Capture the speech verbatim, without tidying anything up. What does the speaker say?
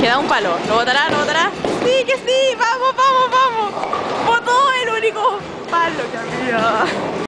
Queda un palo. ¿Lo votará? ¿Lo votará? ¡Sí, que sí! ¡Vamos, vamos, vamos! ¡Votó el único palo que había!